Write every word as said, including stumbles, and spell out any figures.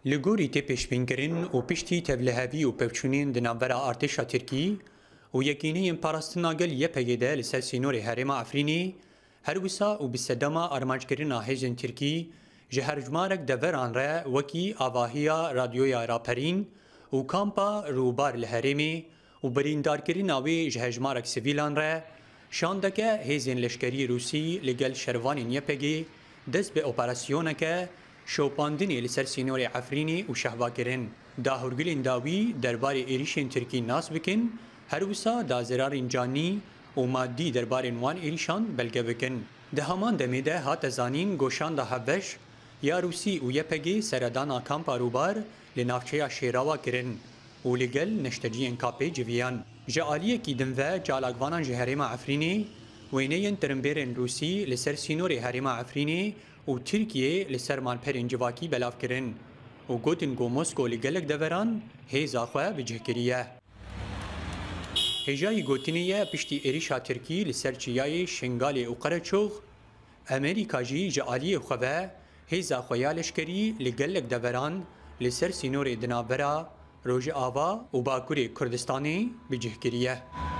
لگوری تی پیشبینکرین و پشتی تبلهوی و پوچونین دنابرا ارتشا ترکی و یکینی پاراستنا گل یه پیده لسر سینور هرم افرینی هر وسا و بسدما ارمانجکرین هیزن ترکی جهر جمارک دوران را وکی آواهیا رادیویا راپرین و کامپا روبار لهرمی و بریندارکرین آوی جهجمارک سویلان را شاندکه هیزن لشکری روسی لگل شروانین یه پیگی دست به اپراسیونکه شوپاندنی لسر سینور عفرینی و شهواکرین دا هرگلین داوی دربار ایریشین ترکی ناس بکن هر وسا دا زرارین جانی و مادی دربار وان ایریشان بلگه بکن ده همان دمیده هات زانین گوشان دا هفش یا روسی و یپگی سردانا کامپا روبار لنافچه شیراوا کرن و لگل نشتجین کاپی جویان جعالیه کی دنوه جالاگوانان جهریم عفرینی وینین ترمبیرن روسی لسر سینور هرم عفرینی و ترکیه لسر مانپرین جواکی بلاف کرن و گوتن گو موسکو لگلک دوران هیزا خواه بجه کریه. هجای گوتنیه پشتی ایریشا ترکی لسر چیای شنگال و قرچوغ امریکا جی جعالی خواه هیزا خواه لشکری لگلک دوران لسر سینور دنابرا روژ آوا و باکور کردستانی بجه کریه.